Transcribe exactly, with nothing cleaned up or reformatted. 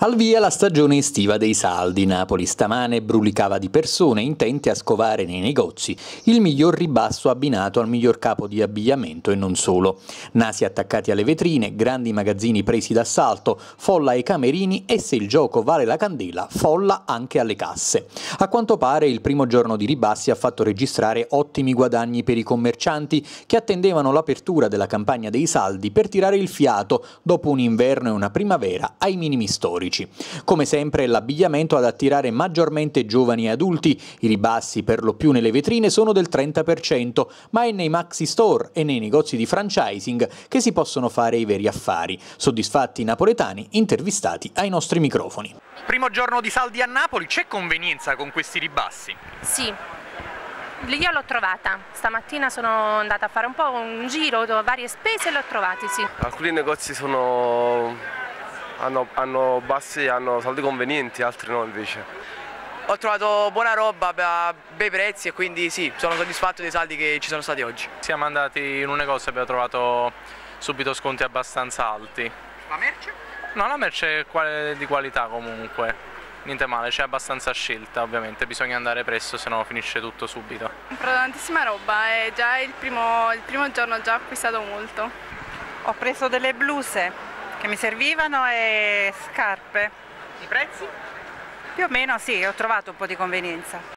Al via la stagione estiva dei saldi. Napoli stamane brulicava di persone intente a scovare nei negozi il miglior ribasso abbinato al miglior capo di abbigliamento e non solo. Nasi attaccati alle vetrine, grandi magazzini presi d'assalto, folla ai camerini e se il gioco vale la candela, folla anche alle casse. A quanto pare il primo giorno di ribassi ha fatto registrare ottimi guadagni per i commercianti che attendevano l'apertura della campagna dei saldi per tirare il fiato dopo un inverno e una primavera ai minimi storici. Come sempre l'abbigliamento ad attirare maggiormente giovani e adulti, i ribassi per lo più nelle vetrine sono del trenta per cento, ma è nei maxi store e nei negozi di franchising che si possono fare i veri affari. Soddisfatti i napoletani intervistati ai nostri microfoni. Primo giorno di saldi a Napoli, c'è convenienza con questi ribassi? Sì. Io l'ho trovata, stamattina sono andata a fare un po' un giro, varie spese e l'ho trovati, sì. Alcuni negozi sono, hanno, hanno bassi, hanno saldi convenienti, altri no invece. Ho trovato buona roba a bei prezzi e quindi sì, sono soddisfatto dei saldi che ci sono stati oggi. Siamo andati in un negozio e abbiamo trovato subito sconti abbastanza alti. La merce? No, la merce è di qualità comunque. Niente male, c'è abbastanza scelta ovviamente, bisogna andare presto se no finisce tutto subito. Ho comprato tantissima roba e già il primo, il primo giorno ho già acquistato molto. Ho preso delle bluse che mi servivano e scarpe. I prezzi? Più o meno sì, ho trovato un po' di convenienza.